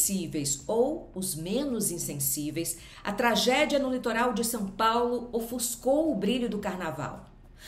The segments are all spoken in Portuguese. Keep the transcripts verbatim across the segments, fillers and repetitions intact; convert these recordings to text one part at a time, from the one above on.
sensíveis ou os menos insensíveis, a tragédia no litoral de São Paulo ofuscou o brilho do carnaval.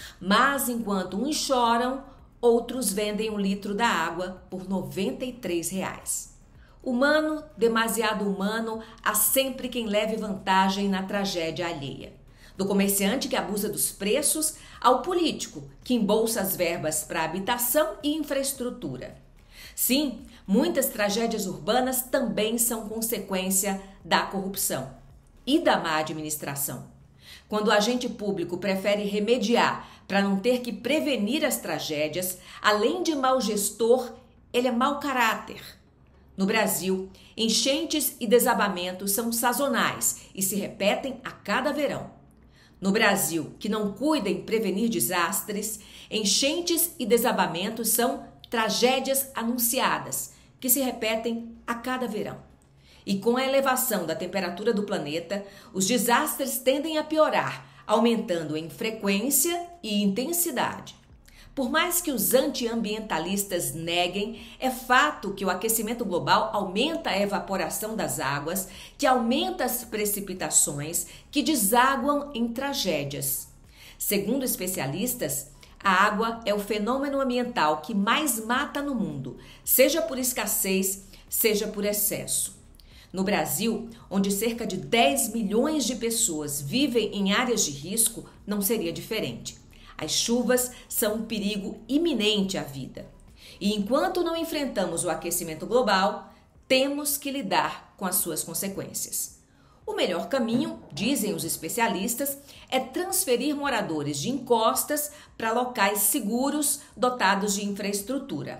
Mas enquanto uns choram, outros vendem um litro da água por noventa e três reais. Humano, demasiado humano, há sempre quem leve vantagem na tragédia alheia. Do comerciante que abusa dos preços ao político que embolsa as verbas para habitação e infraestrutura. Sim, muitas tragédias urbanas também são consequência da corrupção e da má administração. Quando o agente público prefere remediar para não ter que prevenir as tragédias, além de mau gestor, ele é mau caráter. No Brasil, enchentes e desabamentos são sazonais e se repetem a cada verão. No Brasil, que não cuida em prevenir desastres, enchentes e desabamentos são tragédias anunciadas, que se repetem a cada verão. E com a elevação da temperatura do planeta, os desastres tendem a piorar, aumentando em frequência e intensidade. Por mais que os antiambientalistas neguem, é fato que o aquecimento global aumenta a evaporação das águas, que aumenta as precipitações, que desaguam em tragédias. Segundo especialistas, a água é o fenômeno ambiental que mais mata no mundo, seja por escassez, seja por excesso. No Brasil, onde cerca de dez milhões de pessoas vivem em áreas de risco, não seria diferente. As chuvas são um perigo iminente à vida. E enquanto não enfrentamos o aquecimento global, temos que lidar com as suas consequências. O melhor caminho, dizem os especialistas, é transferir moradores de encostas para locais seguros dotados de infraestrutura.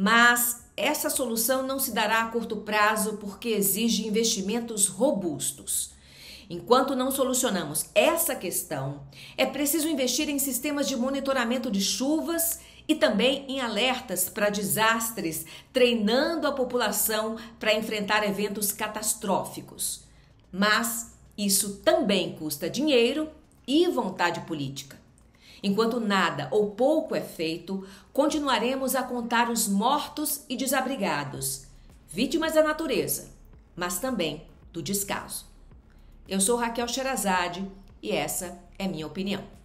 Mas essa solução não se dará a curto prazo porque exige investimentos robustos. Enquanto não solucionamos essa questão, é preciso investir em sistemas de monitoramento de chuvas e também em alertas para desastres, treinando a população para enfrentar eventos catastróficos. Mas isso também custa dinheiro e vontade política. Enquanto nada ou pouco é feito, continuaremos a contar os mortos e desabrigados, vítimas da natureza, mas também do descaso. Eu sou Raquel Sherazade e essa é minha opinião.